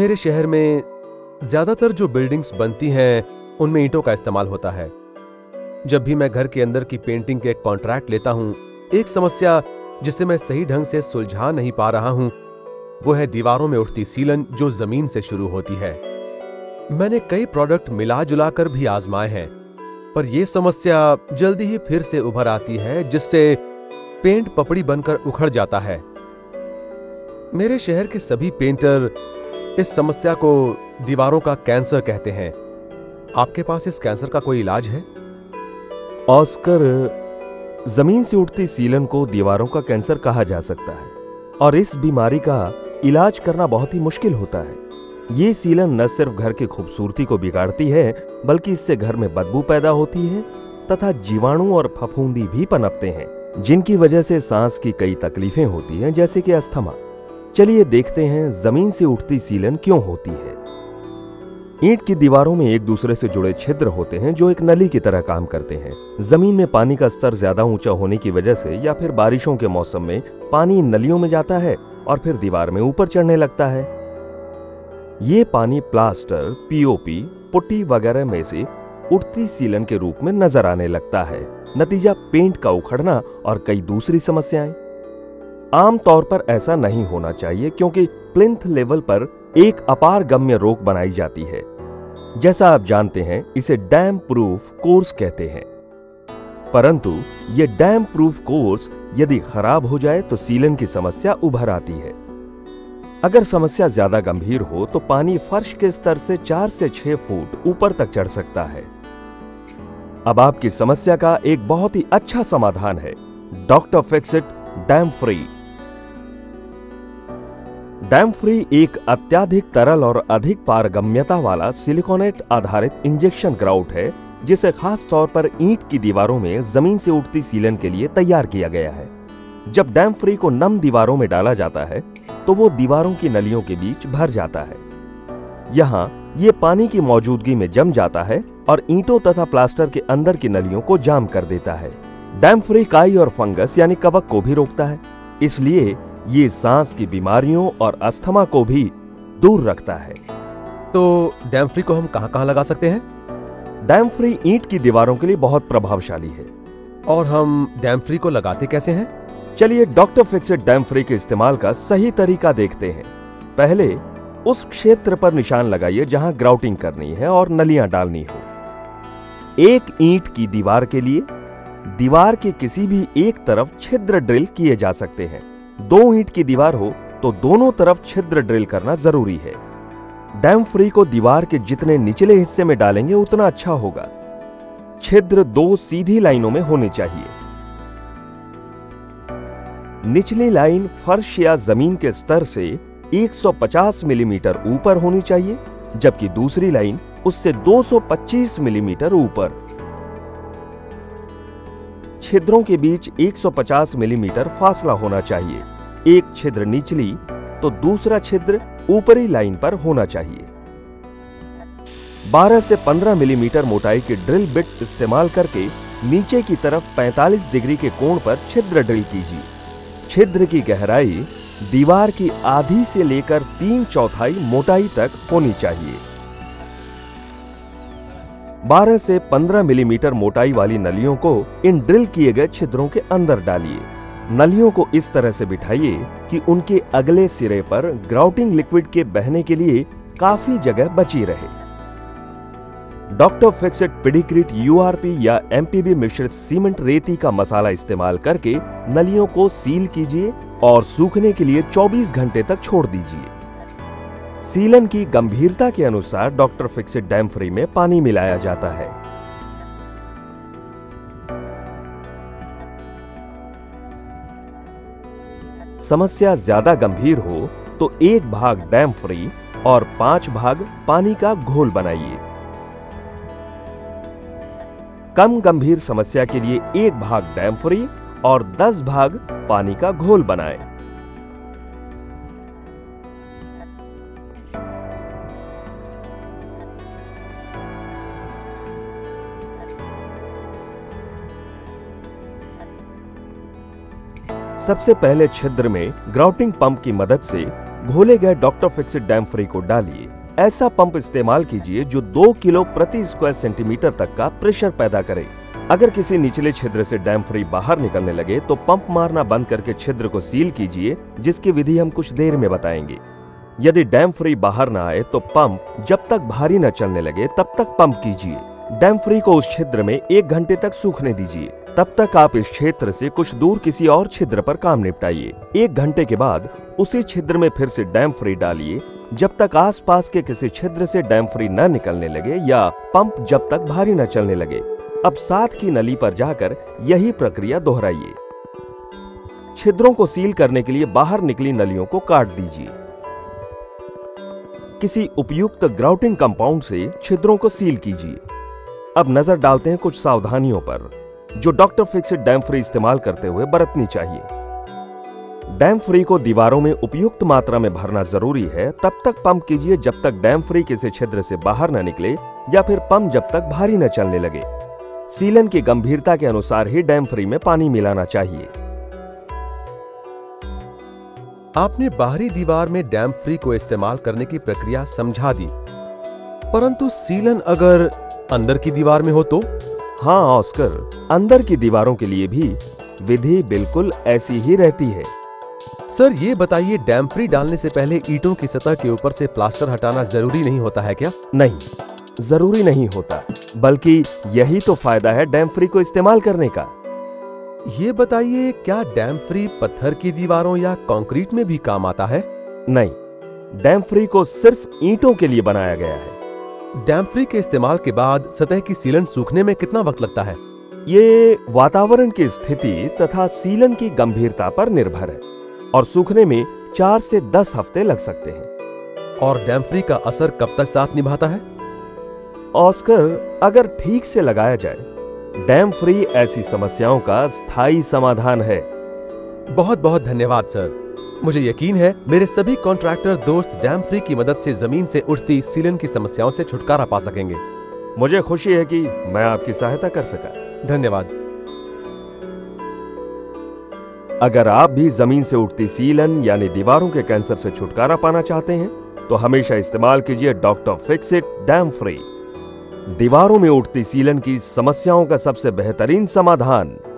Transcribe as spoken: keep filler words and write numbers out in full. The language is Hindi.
मेरे शहर में ज्यादातर जो बिल्डिंग्स बनती हैं उनमें ईंटों का इस्तेमाल होता है। जब भी मैं घर के अंदर की पेंटिंग के कॉन्ट्रैक्ट लेता हूं, एक समस्या जिसे मैं सही ढंग से सुलझा नहीं पा रहा हूं वो है दीवारों में उठती सीलन जो जमीन से शुरू होती है। मैंने कई प्रोडक्ट मिला जुला कर भी आजमाए हैं, पर यह समस्या जल्दी ही फिर से उभर आती है, जिससे पेंट पपड़ी बनकर उखड़ जाता है। मेरे शहर के सभी पेंटर इस समस्या को दीवारों का कैंसर कहते हैं। आपके पास इस कैंसर का कोई इलाज है? ऑस्कर, जमीन से उठती सीलन को दीवारों का कैंसर कहा जा सकता है और इस बीमारी का इलाज करना बहुत ही मुश्किल होता है। ये सीलन न सिर्फ घर की खूबसूरती को बिगाड़ती है, बल्कि इससे घर में बदबू पैदा होती है तथा जीवाणु और फफूंदी भी पनपते हैं, जिनकी वजह से सांस की कई तकलीफें होती हैं, जैसे कि अस्थमा। चलिए देखते हैं जमीन से उठती सीलन क्यों होती है। ईंट की दीवारों में एक दूसरे से जुड़े छिद्र होते हैं जो एक नली की तरह काम करते हैं। जमीन में पानी का स्तर ज्यादा ऊंचा होने की वजह से या फिर बारिशों के मौसम में पानी इन नलियों में जाता है और फिर दीवार में ऊपर चढ़ने लगता है। ये पानी प्लास्टर, पीओपी, पुट्टी वगैरह में से उठती सीलन के रूप में नजर आने लगता है। नतीजा पेंट का उखड़ना और कई दूसरी समस्याएं। आमतौर पर ऐसा नहीं होना चाहिए, क्योंकि प्लिंथ लेवल पर एक अपारगम्य रोक बनाई जाती है। जैसा आप जानते हैं, इसे डैम प्रूफ कोर्स कहते हैं। परंतु यह डैम प्रूफ कोर्स यदि खराब हो जाए तो सीलन की समस्या उभर आती है। अगर समस्या ज्यादा गंभीर हो तो पानी फर्श के स्तर से चार से छह फुट ऊपर तक चढ़ सकता है। अब आपकी समस्या का एक बहुत ही अच्छा समाधान है, doctor fix it dam free. Dam free एक अत्यधिक तरल और अधिक पारगम्यता वाला सिलिकॉनेट आधारित इंजेक्शन ग्राउट है, जिसे खास तौर पर ईंट की दीवारों में जमीन से उठती सीलन के लिए तैयार किया गया है। जब डैम फ्री को नम दीवारों में डाला जाता है तो वो दीवारों की नलियों के बीच भर जाता है। यहाँ ये पानी की मौजूदगी में जम जाता है और ईंटों तथा प्लास्टर के अंदर की नलियों को जाम कर देता है। डैम फ्री काई और फंगस यानी कवक को भी रोकता है, इसलिए ये सांस की बीमारियों और अस्थमा को भी दूर रखता है। तो डैम फ्री को हम कहां कहां लगा सकते हैं? डैम फ्री ईंट की दीवारों के लिए बहुत प्रभावशाली है। और हम डैम फ्री को लगाते कैसे हैं? चलिए doctor fix it dam free के इस्तेमाल का सही तरीका देखते हैं। पहले उस क्षेत्र पर निशान लगाइए जहां ग्राउटिंग करनी है और नलियां डालनी हो। एक ईंट की दीवार के लिए दीवार के किसी भी एक तरफ छिद्र ड्रिल किए जा सकते हैं। दो ईंट की दीवार हो तो दोनों तरफ छिद्र ड्रिल करना जरूरी है। डैम फ्री को दीवार के जितने निचले हिस्से में डालेंगे उतना अच्छा होगा। छिद्र दो सीधी लाइनों में होने चाहिए। निचली लाइन फर्श या जमीन के स्तर से एक सौ पचास मिलीमीटर ऊपर होनी चाहिए, जबकि दूसरी लाइन उससे दो सौ पच्चीस मिलीमीटर ऊपर। छिद्रों के बीच एक सौ पचास मिलीमीटर फासला होना चाहिए। एक छिद्र निचली तो दूसरा छिद्र ऊपरी लाइन पर होना चाहिए। बारह से पंद्रह मिलीमीटर मोटाई की ड्रिल बिट इस्तेमाल करके नीचे की तरफ पैंतालीस डिग्री के कोण पर छिद्र ड्रिल कीजिए। छिद्र की गहराई दीवार की आधी से लेकर तीन चौथाई मोटाई तक होनी चाहिए। बारह से पंद्रह मिलीमीटर मोटाई वाली नलियों को इन ड्रिल किए गए छिद्रों के अंदर डालिए। नलियों को इस तरह से बिठाइए कि उनके अगले सिरे पर ग्राउटिंग लिक्विड के बहने के लिए काफी जगह बची रहे। Doctor fix it Pidicrete URP या एमपीबी मिश्रित सीमेंट रेती का मसाला इस्तेमाल करके नलियों को सील कीजिए और सूखने के लिए चौबीस घंटे तक छोड़ दीजिए। सीलन की गंभीरता के अनुसार doctor fix it dam free में पानी मिलाया जाता है। समस्या ज्यादा गंभीर हो तो एक भाग डैम फ्री और पांच भाग पानी का घोल बनाइए। कम गंभीर समस्या के लिए एक भाग डैम फ्री और दस भाग पानी का घोल बनाएं। सबसे पहले छिद्र में ग्राउटिंग पंप की मदद से घोले गए डॉक्टर फिक्सिट डैम फ्री को डालिए। ऐसा पंप इस्तेमाल कीजिए जो दो किलो प्रति स्क्वायर सेंटीमीटर तक का प्रेशर पैदा करे। अगर किसी निचले छिद्र से डैम फ्री बाहर निकलने लगे तो पंप मारना बंद करके छिद्र को सील कीजिए, जिसकी विधि हम कुछ देर में बताएंगे। यदि डैम फ्री बाहर ना आए तो पंप जब तक भारी न चलने लगे तब तक पंप कीजिए। डैम फ्री को उस छिद्र में एक घंटे तक सूखने दीजिए। तब तक आप इस क्षेत्र से कुछ दूर किसी और छिद्र पर काम निपटाइए। एक घंटे के बाद उसी छिद्र में फिर से डैम फ्री डालिए जब तक आसपास के किसी छिद्र से डैम फ्री न निकलने लगे या पंप जब तक भारी न चलने लगे। अब साथ की नली पर जाकर यही प्रक्रिया दोहराइए। छिद्रों को सील करने के लिए बाहर निकली नलियों को काट दीजिए। किसी उपयुक्त ग्राउटिंग कंपाउंड से छिद्रों को सील कीजिए। अब नजर डालते हैं कुछ सावधानियों पर जो डॉक्टर फिक्सिट डैम फ्री इस्तेमाल करते हुए बरतनी चाहिए। डैम फ्री को दीवारों में उपयुक्त मात्रा में भरना जरूरी है। तब तक पंप कीजिए जब तक डैम फ्री किसी छिद्र से बाहर न निकले या फिर पंप जब तक भारी न चलने लगे। सीलन की गंभीरता के अनुसार ही डैम फ्री में पानी मिलाना चाहिए। आपने बाहरी दीवार में डैम फ्री को इस्तेमाल करने की प्रक्रिया समझा दी, परंतु सीलन अगर अंदर की दीवार में हो तो? हाँ ऑस्कर, अंदर की दीवारों के लिए भी विधि बिल्कुल ऐसी ही रहती है। सर ये बताइए, डैम फ्री डालने से पहले ईंटों की सतह के ऊपर से प्लास्टर हटाना जरूरी नहीं होता है क्या? नहीं, जरूरी नहीं होता, बल्कि यही तो फायदा है डैम फ्री को इस्तेमाल करने का। ये बताइए, क्या डैम फ्री पत्थर की दीवारों या कंक्रीट में भी काम आता है? नहीं, डैम फ्री को सिर्फ ईंटों के लिए बनाया गया है। डैम फ्री के इस्तेमाल के बाद सतह की सीलन सूखने में कितना वक्त लगता है? ये वातावरण की स्थिति तथा सीलन की गंभीरता पर निर्भर है और सूखने में चार से दस हफ्ते लग सकते हैं। और डैम फ्री का असर कब तक साथ निभाता है? ऑस्कर, अगर ठीक से लगाया जाए, डैम फ्री ऐसी समस्याओं का स्थायी समाधान है। बहुत बहुत धन्यवाद सर। मुझे यकीन है मेरे सभी कॉन्ट्रैक्टर दोस्त डैम फ्री की मदद से जमीन से उठती सीलन की समस्याओं से छुटकारा पा सकेंगे। मुझे खुशी है कि मैं आपकी सहायता कर सका। धन्यवाद। अगर आप भी जमीन से उठती सीलन यानी दीवारों के कैंसर से छुटकारा पाना चाहते हैं तो हमेशा इस्तेमाल कीजिए डॉक्टर फिक्सिट डैम फ्री, दीवारों में उठती सीलन की समस्याओं का सबसे बेहतरीन समाधान।